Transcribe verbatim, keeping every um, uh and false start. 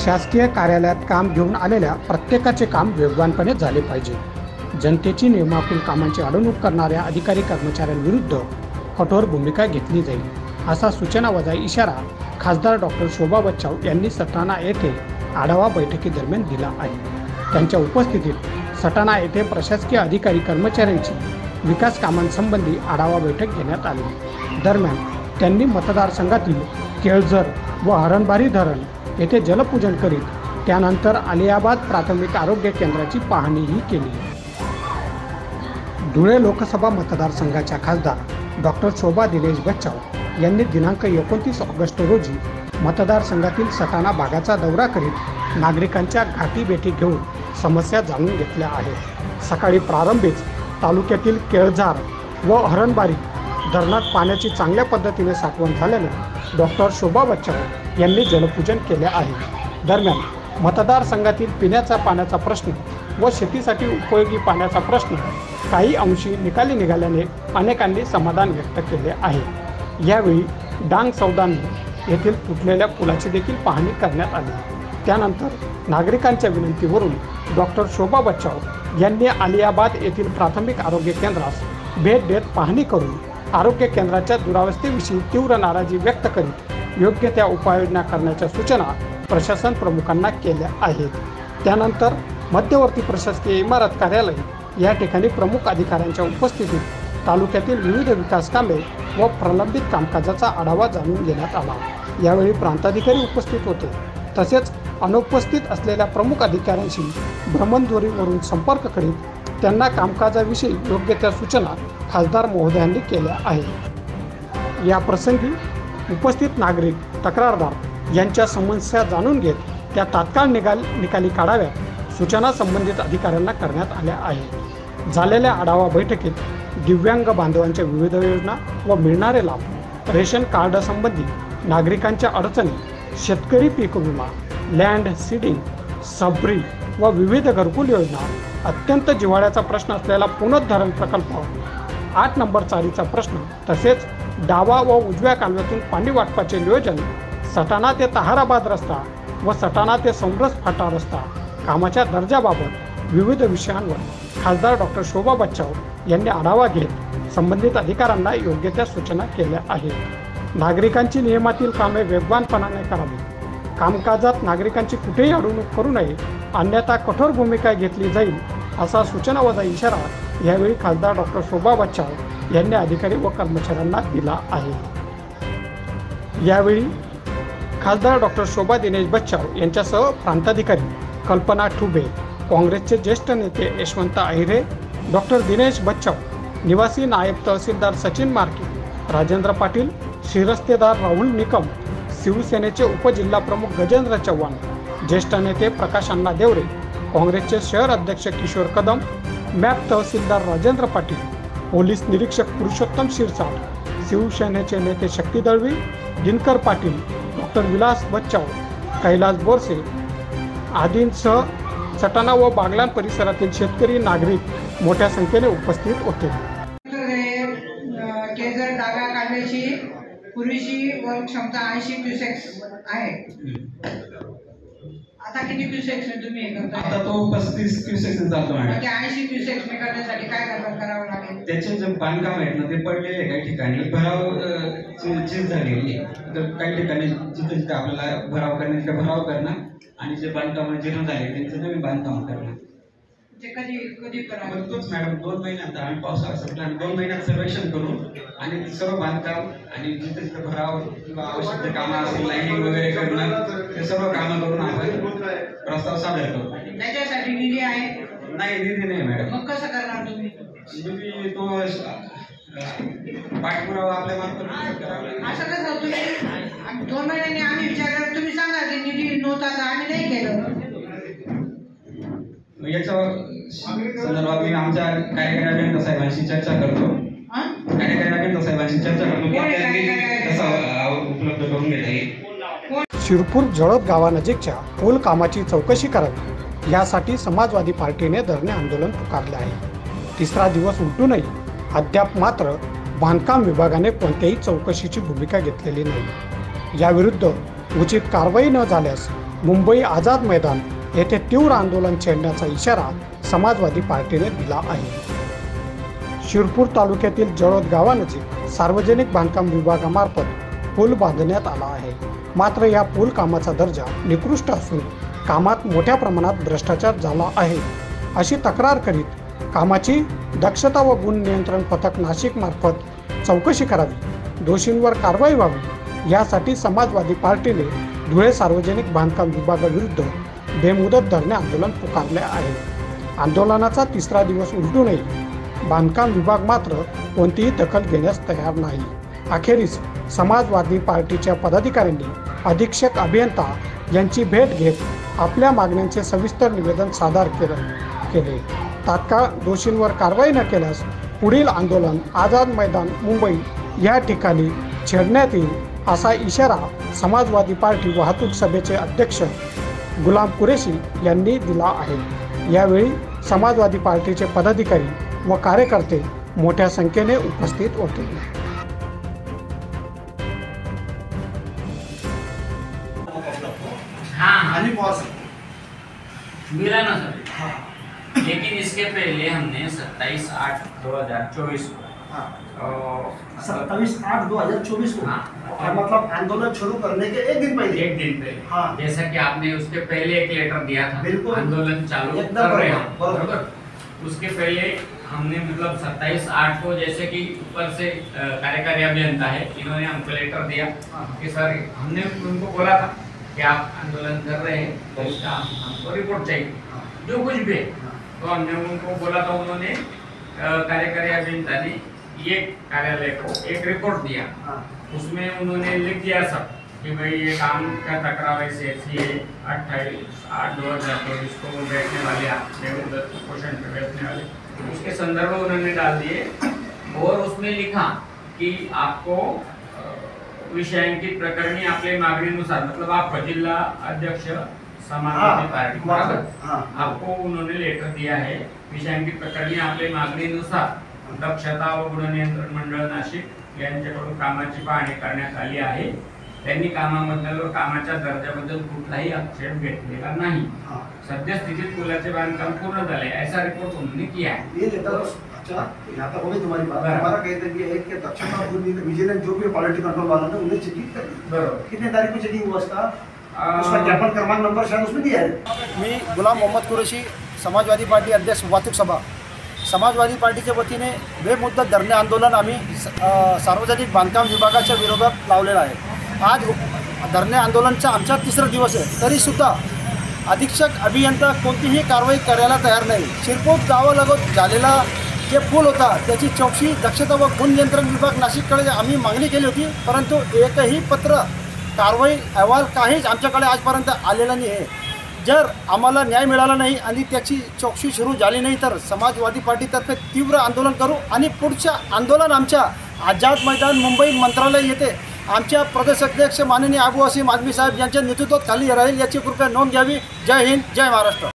शासकीय कार्यालयात काम घेऊन आलेल्या प्रत्येकाचे काम वेगवानपणे झाले पाहिजे। जनतेची नियमाकुल कामांची अडवणूक करणाऱ्या अधिकारी कर्मचाऱ्यांविरुद्ध कठोर भूमिका घेतली जाईल, असा सूचनावजा इशारा खासदार डॉक्टर शोभा बच्छाव यांनी सटाणा येथे आढावा बैठकीदरम्यान दिला आहे। त्यांच्या उपस्थितीत सटाणा येथे प्रशासकीय अधिकारी कर्मचाऱ्यांची विकास कामांसंबंधी आढावा बैठक घेण्यात आली। दरम्यान त्यांनी मतदारसंघातील केळझर व हरणबारी धरण येथे जलपूजन करीत त्यानंतर आलियाबाद प्राथमिक आरोग्य केंद्राची पाहणीही केली। धुळे लोकसभा मतदारसंघाच्या खासदार डॉक्टर शोभा दिनेश बच्छाव यांनी दिनांक एकोणतीस ऑगस्ट रोजी मतदारसंघातील सटाणा भागाचा दौरा करीत नागरिकांच्या गाठीभेटी घेऊन समस्या जाणून घेतल्या आहेत। सकाळी प्रारंभीच तालुक्यातील केळझार व हरणबारी धरणात पाण्याची चांगल्या पद्धतीने साठवण झाल्याने डॉक्टर शोभा बच्छाव यांनी जलपूजन केले आहे। दरम्यान मतदारसंघातील पिण्याचा पाण्याचा प्रश्न व शेतीसाठी उपयोगी पाण्याचा प्रश्न काही अंशी निकाली निघाल्याने अनेकांनी समाधान व्यक्त केले आहे। यावेळी डांग सौदानी येथील तुटलेल्या पुलाची देखील पाहणी करण्यात आली। त्यानंतर नागरिकांच्या विनंतीवरून डॉक्टर शोभा बच्छाव यांनी आलियाबाद येथील प्राथमिक आरोग्य केंद्रास भेट देत पाहणी करून आरोग्य केंद्राच्या दुरावस्थेविषयी तीव्र नाराजी व्यक्त करीत योग्य त्या उपाययोजना करण्याच्या सूचना प्रशासन प्रमुखांना केल्या आहेत। त्यानंतर मध्यवर्ती प्रशासकीय इमारत कार्यालय या ठिकाणी प्रमुख अधिकाऱ्यांच्या उपस्थितीत तालुक्यातील विविध विकास कामे व प्रलंबित कामकाजाचा आढावा जाणून घेण्यात आला। यावेळी प्रांताधिकारी उपस्थित होते। तसेच अनुपस्थित असलेल्या प्रमुख अधिकाऱ्यांशी भ्रमणध्वनीवरून संपर्क करीत त्यांना कामकाजाविषयी योग्य त्या सूचना खासदार महोदयांनी केल्या आहेत। या प्रसंगी उपस्थित नागरिक तक्रारदार यांच्या समस्या जाणून घेत त्या तात्काळ निकाल निकाली काढाव्यात सूचना संबंधित अधिकाऱ्यांना करण्यात आल्या आहेत। झालेल्या आढावा बैठकीत दिव्यांग बांधवांच्या विविध योजना व मिळणारे लाभ, रेशन कार्ड संबंधी नागरिकांच्या अडचणी, शेतकरी पीक विमा, लँड सीडिंग, सबरी व विविध घरकुल योजना, अत्यंत जिव्हाळ्याचा प्रश्न असलेला पुनर्धरण प्रकल्प, आठ नंबर चारीचा प्रश्न, तसेच डावा व उजव्या कालव्यातून पाणी वाटपाचे नियोजन, सटाणा ते ताहाराबाद रस्ता व सटाणा ते समरस फाटा रस्ता कामाच्या दर्जाबाबत विविध विषयांवर खासदार डॉक्टर शोभा बच्छाव यांनी आढावा घेत संबंधित अधिकाऱ्यांना योग्य त्या सूचना केल्या आहेत। नागरिकांची नियमातील कामे वेगवानपणाने करावी, कामकाजात नागरिकांची कुठेही अडवणूक करू नये, अन्यथा कठोर भूमिका घेतली जाईल, असा सूचनावजा इशारा यावेळी खासदार डॉक्टर शोभा बच्छाव यांनी अधिकारी व कर्मचाऱ्यांना दिला आहे। यावेळी खासदार डॉक्टर शोभा दिनेश बच्छाव यांच्यासह प्रांताधिकारी कल्पना ठुबे, काँग्रेसचे ज्येष्ठ नेते यशवंत अहिरे, डॉक्टर दिनेश बच्छाव, निवासी नायब तहसीलदार सचिन मार्के, राजेंद्र पाटील, शिरस्तेदार राहुल निकम, शिवसेनेचे उपजिल्हा प्रमुख गजेंद्र चव्हाण, ज्येष्ठ नेते प्रकाश अण्णा देवरे, काँग्रेसचे शहर अध्यक्ष किशोर कदम, मॅप तहसीलदार राजेंद्र पाटील, पोलीस निरीक्षक पुरुषोत्तम शिरसाट, शिवसेनेचे नेते शक्ती दळवी, दिनकर पाटील, डॉक्टर विलास बच्छाव, कैलास बोरसे आदींसह सटाणा व बागलाण परिसरातील शेतकरी नागरिक मोठ्या संख्येने उपस्थित होते। केळझर डाव्या कालव्याची पूर्वीची वर क्षमता ऐंशी क्युसेक्स आहे, आता किती क्युसेक्स ने तुम्ही हे करता? आता तो पस्तीस क्युसेक्स ने चालतो मॅडम। ते ऐंशी क्युसेक्स ने करण्यासाठी काय करावं लागेल? त्याचे जे बांधकाम आहेत ना ते पडलेले काही ठिकाणी भराव चीज झालेली आहे, तर काही ठिकाणी जिथे जिथे आपल्याला भराव करण्याचे भराव करणं आणि जे बांधकाम जीर्ण झाले त्यांचं नवीन बांधकाम करणं। ते कधी कधी करावं? तोच मॅडम दोन महिन्यात आम्ही पावसाळा संपला आणि दोन महिन्यात सर्वेक्षण करून आणि सर्व बांधकाम आणि जिथे जिथे भराव किंवा आवश्यक कामं असतील लाईनिंग वगैरे करणं ते सर्व कामं करून आपण प्रस्ताव सादर करू। त्याच्यासाठी निधी आहे? नाही, निधी नाही मॅडम। मग कसं करणार तुम्ही? निधी तो पाठपुरावा आपल्या मार्फत करावा। असं कसं तुम्ही दोन महिन्यांनी आम्ही विचारलं, तुम्ही सांगा की निधी नव्हता, आम्ही नाही केलं। याच्या संदर्भात मी आमच्या कार्यकारी अभियंता साहेबांशी चर्चा करतो कार्यकारी अभियंता साहेबांशी चर्चा करतो कसा उपलब्ध करून घेता येईल। शिरपूर जळप गावानजीकच्या पूल कामाची चौकशी करावी यासाठी समाजवादी पार्टीने धरणे आंदोलन पुकारले आहे। तिसरा दिवस उलटूनही अद्याप मात्र बांधकाम विभागाने कोणत्याही चौकशीची भूमिका घेतलेली नाही। याविरुद्ध उचित कारवाई न झाल्यास मुंबई आझाद मैदान येथे तीव्र आंदोलन छेडण्याचा इशारा समाजवादी पार्टीने दिला आहे. शिरपूर तालुक्यातील जळोद गावानजीक सार्वजनिक बांधकाम विभागामार्फत पूल बांधण्यात आला आहे. मात्र या पूल कामाचा दर्जा निकृष्ट असून कामात मोठ्या प्रमाणात भ्रष्टाचार झाला आहे अशी तक्रार करीत कामाची दक्षता व गुण नियंत्रण पथक नाशिक मार्फत चौकशी करावी, दोषींवर कारवाई व्हावी यासाठी समाजवादी पार्टीने धुळे सार्वजनिक बांधकाम विभागाविरुद्ध बेमुदत धरणे आंदोलन पुकारले आहे. आंदोलनाचा तिसरा दिवस उलटूनही बांधकाम विभाग मात्र कोणतीही दखल घेण्यास तयार नाही. अखेरीस समाजवादी पार्टीच्या पदाधिकाऱ्यांनी अधीक्षक अभियंता यांची भेट घेत आपल्या मागण्यांचे सविस्तर निवेदन सादर केले केले तात्काळ दोषींवर कारवाई न केल्यास पुढील आंदोलन आझाद मैदान मुंबई या ठिकाणी छेडण्यात येईल असा इशारा समाजवादी पार्टी वाहतूक सभेचे अध्यक्ष गुलाम कुरेशी यांनी दिला आहे. यावेळी समाजवादी पार्टीचे पदाधिकारी व कार्यकर्ते मोठ्या संख्येने उपस्थित होते. हाँ मिला ना सर. हाँ. लेकिन इसके पहले हमने सत्ताईस आठ दो हजार चौबीस को सत्ताईस आठ दो हजार चौबीस को हाँ, और मतलब आंदोलन शुरू करने के एक दिन पहले एक दिन पहले हाँ. जैसा कि आपने उसके पहले एक लेटर दिया था, बिल्कुल. आंदोलन चालू एकदम कर रहे बरोबर, हैं बरोबर. बरोबर. उसके पहले हमने मतलब सत्ताईस आठ को जैसे कि ऊपर से अ, कार्यकारी अभियंता है, इन्होंने हमको लेटर दिया कि सर हमने उनको बोला था कि आप आंदोलन कर रहे हैं तो उसका हमको रिपोर्ट चाहिए जो कुछ भी है. तो हमने उनको बोला था, उन्होंने अ, कार्यकारी अभियंता ने ये कार्यालय को एक रिपोर्ट दिया. उसमें उन्होंने लिख दिया सब कि भाई ये काम का तकरार ऐसी ऐसी है. अट्ठाईस आठ दो हजार चौबीस को वो बैठने वाले क्वेश्चन पे बैठने वाले उसके संदर्भ में उन्होंने डाल दिए और उसमें लिखा कि आपको विषयांकित प्रकरणी आपल्या मागणीनुसार, मतलब आप जिला अध्यक्ष समाजवादी पार्टी बराबर, आपको उन्होंने लेटर दिया है. विषयांकित प्रकरणी आपल्या मागणीनुसार दक्षता व गुण नियंत्रण मंडळ नाशिक यांच्याकडून कामाची पाहणी करण्यात आली आहे. त्यांनी कामाबद्दल व कामाच्या दर्जाबद्दल कुठलाही आक्षेप घेतलेला नाही. सद्यस्थितीत पुलाचे बांधकाम पूर्ण झाले ऐसा रिपोर्ट उन्होंने किया है. ये लेटर अच्छा यहाँ तक हो गई तुम्हारी बात. हमारा कहते हैं कि दक्षता विजिलेंस जो भी क्वालिटी कंट्रोल वाला ने उन्हें चेकिंग कर दी. बरोबर. कितने तारीख को चेकिंग हुआ उसका उसका ज्ञापन क्रमांक नंबर शायद उसमें दिया है. मी गुलाम मोहम्मद कुरेशी, समाजवादी पार्टी अध्यक्ष वाहतूक सभा. समाजवादी पार्टीच्या वतीने बेमुदत धरणे आंदोलन आम्ही सार्वजनिक बांधकाम विभागाच्या विरोधात लावलेलं आहे. आज धरणे आंदोलनचा आमचा तिसरा दिवस आहे, तरीसुद्धा अधीक्षक अभियंता कोणतीही कारवाई करायला तयार नाही. शिरपूर गावालगत झालेला जे पूल होता त्याची चौकशी दक्षता व गुण नियंत्रण विभाग नाशिककडे आम्ही मागणी केली होती, परंतु एकही पत्र कारवाई अहवाल काहीच आमच्याकडे आजपर्यंत आलेला नाही आहे. जर आम्हाला न्याय मिळाला नाही आणि त्याची चौकशी सुरू झाली नाही तर समाजवादी पार्टीतर्फे तीव्र आंदोलन करू आणि पुढच्या आंदोलन आमच्या आझाद मैदान मुंबई मंत्रालय येथे आमच्या प्रदेशाध्यक्ष माननीय अबू वसीम आझमी साहेब यांच्या नेतृत्वात खाली राहील याची कृपया नोंद घ्यावी. जय हिंद, जय महाराष्ट्र.